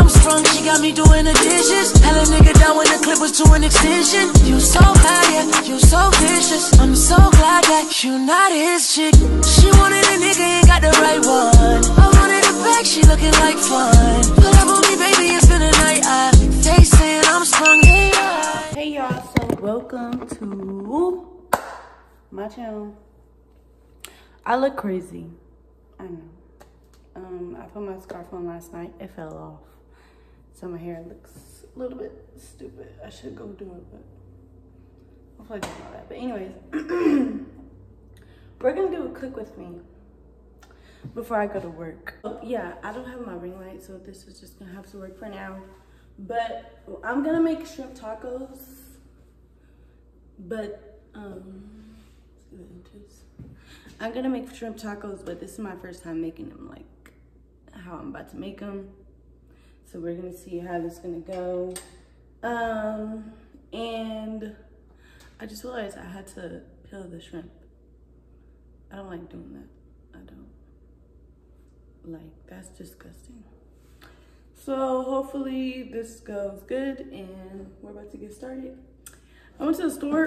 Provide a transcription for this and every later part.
I'm sprung, she got me doing the dishes. Hell a nigga down when the clip was to an extension. You so bad, yeah, you so vicious. I'm so glad that you not his chick. She wanted a nigga, ain't got the right one. I wanted a bag, she looking like fun. Pull up on me, baby, it's been a night. They saying I'm sprung, they right. Hey y'all, so welcome to my channel. I look crazy, I know. I put my scarf on last night, it fell off. So my hair looks a little bit stupid. I should go do it, but hopefully I don't know that. But anyways, we're gonna do a cook with me before I go to work. Oh, yeah, I don't have my ring light, so this is just gonna have to work for now. But I'm gonna make shrimp tacos. But I'm gonna make shrimp tacos, but this is my first time making them, like how I'm about to make them. So we're gonna see how this is gonna go. And I just realized I had to peel the shrimp. I don't like doing that. I don't. Like, that's disgusting. So hopefully this goes good and we're about to get started. I went to the store.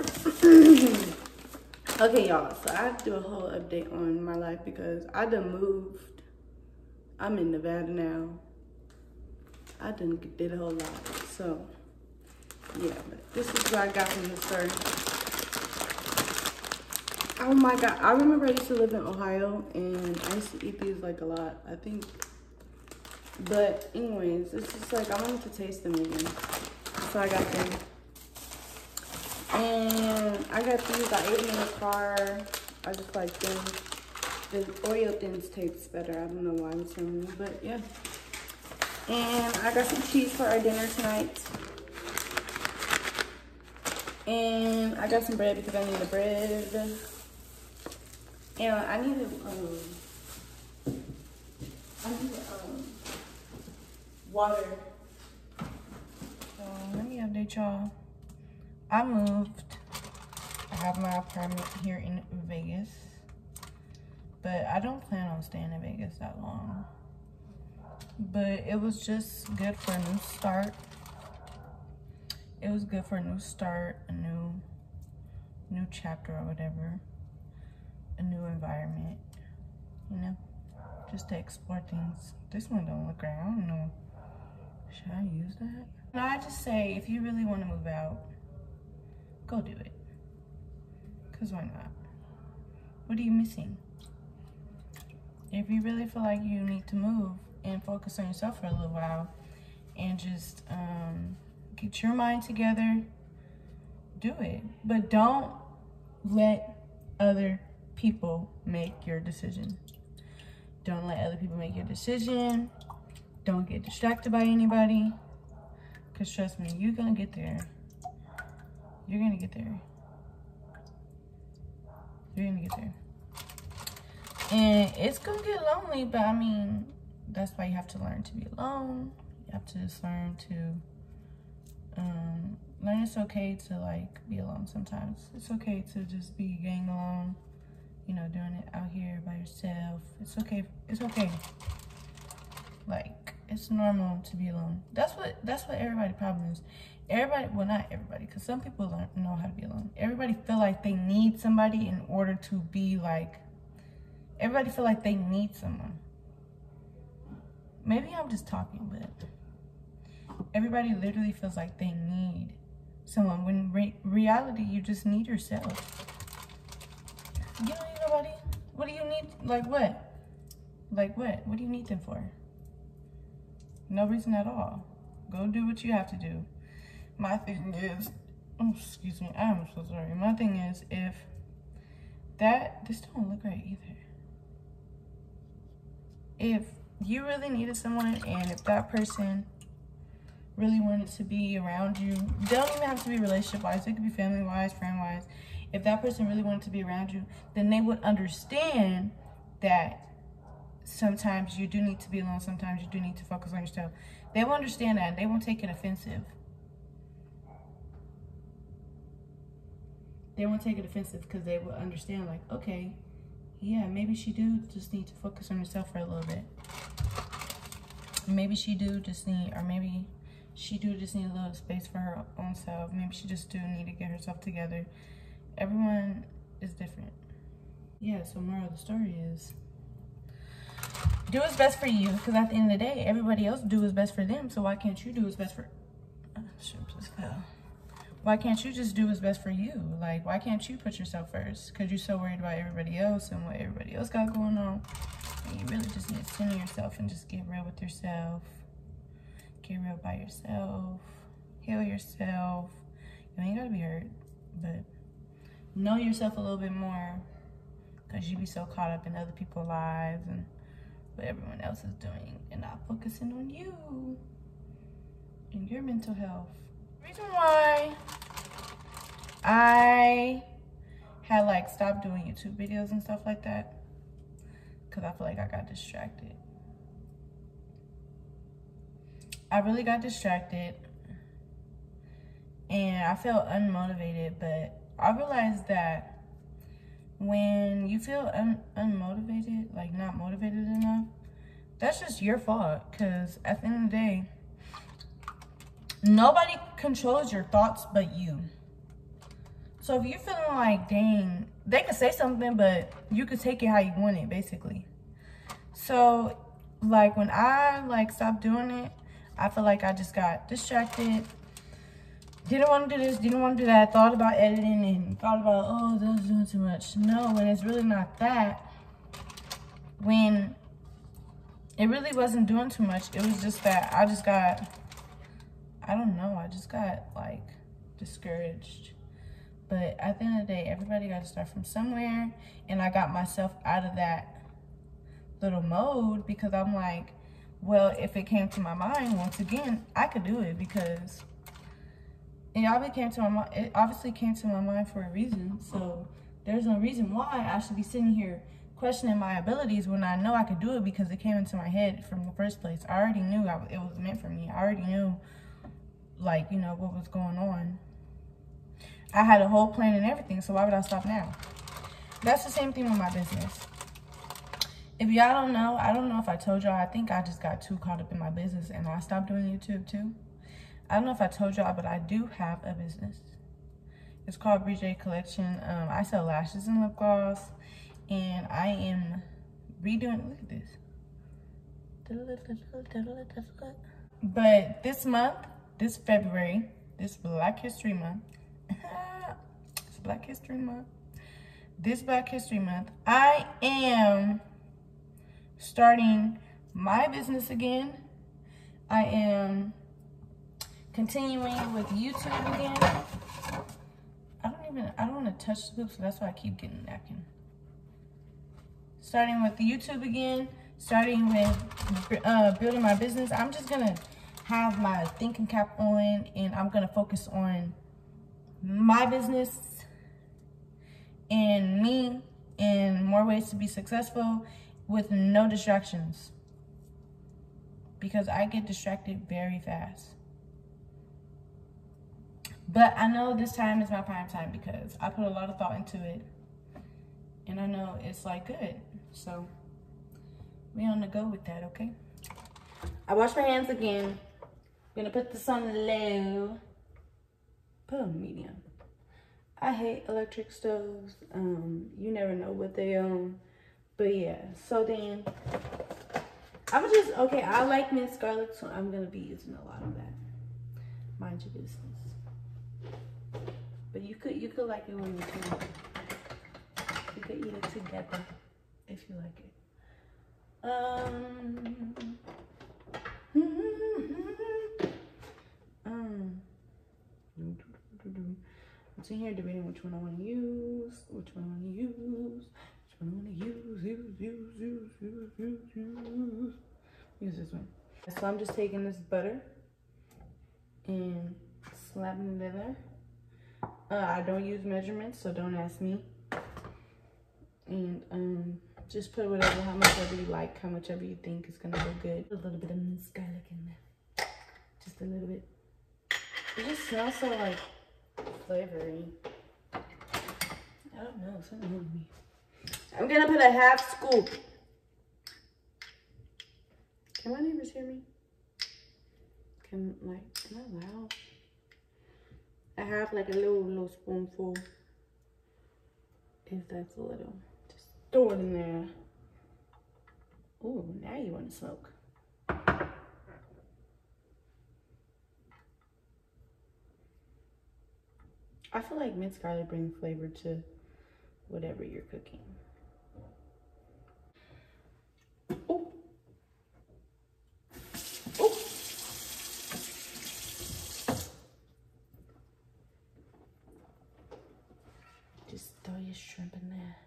Okay, y'all, so I have to do a whole update on my life because I done moved. I'm in Nevada now. I done did a whole lot. So, yeah, but this is what I got from the store. Oh my God, I remember I used to live in Ohio and I used to eat these like a lot, I think. But anyways, it's just like, I wanted to taste them again. So I got them. And I got these, I ate them in the car. I just like them. The Oreo thins taste better. I don't know why I'm telling you, but yeah. And I got some cheese for our dinner tonight. And I got some bread because I need the bread. And I need water. So let me update y'all. I moved. I have my apartment here in Vegas, but I don't plan on staying in Vegas that long. But it was just good for a new start. It was good for a new start, a new chapter or whatever, a new environment, you know, just to explore things. This one don't look right. I don't know. Should I use that? No, I just say if you really want to move out, go do it. Cause why not? What are you missing? If you really feel like you need to move and focus on yourself for a little while and just get your mind together, do it. But don't let other people make your decision. Don't let other people make your decision. Don't get distracted by anybody. Cause trust me, you're gonna get there. You're gonna get there. You're gonna get there. And it's gonna get lonely, but I mean, that's why you have to learn to be alone. You have to just learn to learn it's okay to like be alone sometimes. It's okay to just be getting alone, you know, doing it out here by yourself. It's okay. It's okay. Like, it's normal to be alone. That's what everybody's problem is. Everybody, well, not everybody, because some people don't know how to be alone. Everybody feel like they need somebody in order to be like, everybody feel like they need someone. Maybe I'm just talking, but everybody literally feels like they need someone when reality, you just need yourself. You don't need nobody. What do you need? Like what? Like what? What do you need them for? No reason at all. Go do what you have to do. My thing is, oh, excuse me, I am so sorry. My thing is, if this don't look right either. If you really needed someone and if that person really wanted to be around you, they don't even have to be relationship-wise. It could be family-wise, friend-wise. If that person really wanted to be around you, then they would understand that sometimes you do need to be alone. Sometimes you do need to focus on yourself. They will understand that. And they won't take it offensive. They won't take it offensive because they will understand, like, okay, yeah, maybe she do just need to focus on herself for a little bit. maybe she do just need, or maybe she do just need a little space for her own self. Maybe she just do need to get herself together. Everyone is different. Yeah, so moral of the story is, do what's best for you, because at the end of the day, everybody else do what's best for them. So why can't you do what's best for... Why can't you just do what's best for you? Like, why can't you put yourself first? Because you're so worried about everybody else and what everybody else got going on. And you really just need to center yourself and just get real with yourself. Get real by yourself. Heal yourself. You ain't gotta be hurt, but know yourself a little bit more, because you be so caught up in other people's lives and what everyone else is doing and not focusing on you and your mental health. The reason why I had like stopped doing YouTube videos and stuff like that, because I feel like I got distracted. I really got distracted and I felt unmotivated, but I realized that when you feel unmotivated, like not motivated enough, that's just your fault. Because at the end of the day, nobody controls your thoughts but you. So if you're feeling like, dang, they could say something, but you could take it how you want it, basically. So like when I like stopped doing it, I feel like I just got distracted. Didn't want to do this, didn't want to do that. Thought about editing and thought about, oh, that was doing too much. No, when it's really not that. When it really wasn't doing too much. It was just that I just got, I don't know, I just got like discouraged. But at the end of the day, everybody got to start from somewhere. And I got myself out of that little mode because I'm like, well, if it came to my mind, once again, I could do it because... It obviously came to my mind for a reason. So there's no reason why I should be sitting here questioning my abilities when I know I could do it because it came into my head from the first place. I already knew it was meant for me. I already knew, like, you know, what was going on. I had a whole plan and everything, so why would I stop now? That's the same thing with my business. If y'all don't know, I don't know if I told y'all, I think I just got too caught up in my business and I stopped doing YouTube too. I don't know if I told y'all, but I do have a business. It's called Bridget Collection. I sell lashes and lip gloss, and I am redoing, look at this. But this month, this February, this Black History Month, it's Black History Month. This Black History Month, I am starting my business again. I am continuing with YouTube again. I don't want to touch the boob, so that's why I keep getting a napkin. Starting with YouTube again, starting with building my business. I'm just gonna have my thinking cap on and I'm gonna focus on my business and me and more ways to be successful with no distractions. Because I get distracted very fast. But I know this time is my prime time because I put a lot of thought into it. And I know it's like good. So we on the go with that, okay? I wash my hands again. I'm gonna put this on low. Put on medium. I hate electric stoves. You never know what they own. But yeah, so then I'm just, okay, I like mint scarlet, so I'm gonna be using a lot of that. Mind your business. But you could like it when you can. You could eat it together if you like it. I'm sitting here debating which one I want to use, which one I want to use, which one I want to use this one. So I'm just taking this butter and slapping it in there. I don't use measurements, so don't ask me. And just put whatever, how much ever you like, how much ever you think is gonna go good. A little bit of minced garlic in there, just a little bit. It just smells so like flavory. I don't know, something with me. I'm gonna put a half scoop. Can my neighbors hear me? And like, am I loud? I have like a little spoonful. If that's a little. Just throw it in there. Ooh, now you want to smoke. I feel like minced garlic brings flavor to whatever you're cooking. Ooh. Ooh. Just throw your shrimp in there.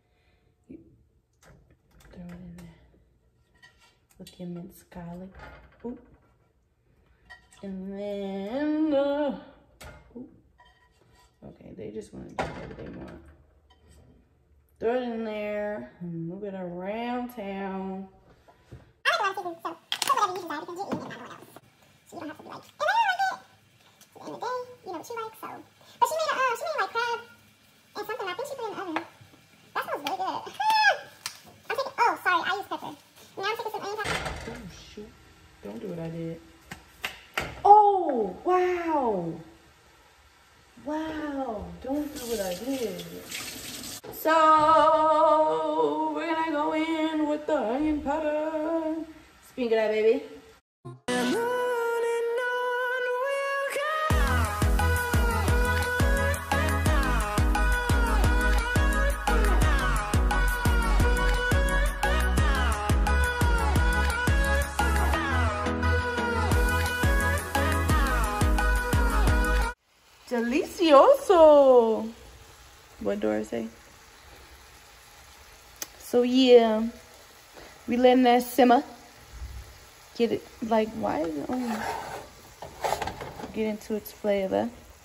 Throw it in there with your minced garlic. Ooh. And then, ooh. Okay, they just want to do whatever they want. Throw it in there and move it around town. I like the last season, so whatever you desire, because you're eating it, not no one else. So you don't have to be like, and I like it. At the end of the day, you know what you like, so. But she made like crab and something. I think she put it in the oven. That smells really good. I'm taking, oh, sorry, I used pepper. Now I'm taking some onion powder. Oh, shoot. Don't do what I did. Oh, wow. Wow. Don't do what I did. So, we're gonna go in with the onion powder. Speak of that, baby. Delicioso. What Dora say? So yeah, we letting that simmer. Get it, like, why is it on? Get into its flavor.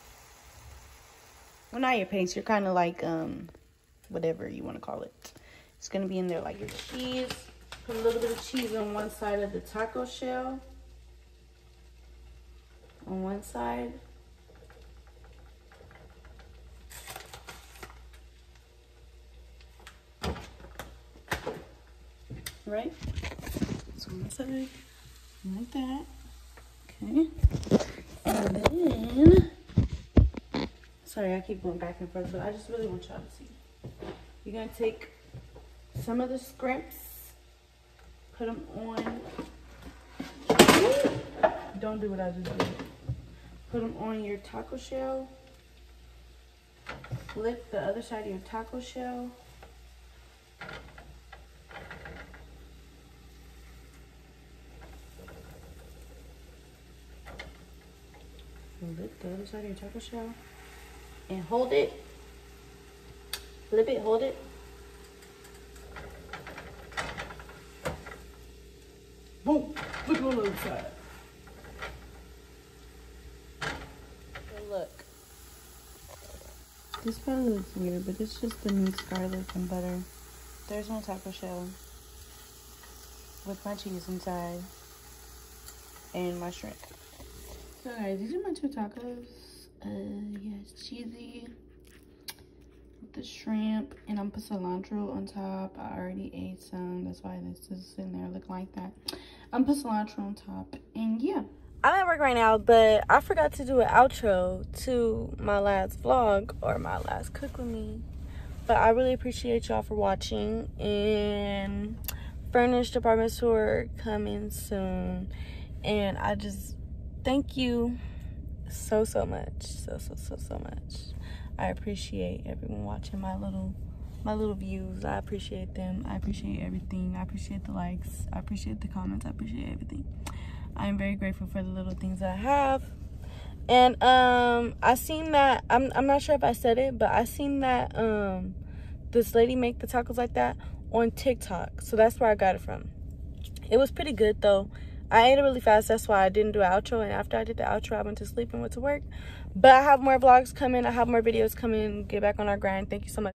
Well, not your paste. You're kind of like, whatever you want to call it. It's going to be in there like your cheese. Put a little bit of cheese on one side of the taco shell. On one side. Right? So one side, like that. Okay. And then, sorry, I keep going back and forth, but I just really want y'all to see. You're gonna take some of the scrimps, put them on. Don't do what I just did. Put them on your taco shell. Flip the other side of your taco shell. Flip the other side of your taco shell and hold it. Flip it, hold it. Boom! Look on the other side. So look. This probably looks weird, but it's just the minced garlic and butter. There's my taco shell with my cheese inside and my shrimp. So guys, these are my two tacos. Yeah, it's cheesy with the shrimp, and I'm put cilantro on top. I already ate some, that's why this is sitting there looking like that. I'm put cilantro on top, and yeah. I'm at work right now, but I forgot to do an outro to my last vlog or my last cook with me. But I really appreciate y'all for watching, and furnished department tour coming soon. And I just thank you so much, so much. I appreciate everyone watching my little views. I appreciate them. I appreciate everything. I appreciate the likes. I appreciate the comments. I appreciate everything. I am very grateful for the little things that I have. And I seen that, I'm not sure if I said it, but I seen that this lady make the tacos like that on TikTok. So that's where I got it from. It was pretty good though. I ate it really fast, that's why I didn't do an outro, and after I did the outro, I went to sleep and went to work. But I have more vlogs coming, I have more videos coming. Get back on our grind. Thank you so much.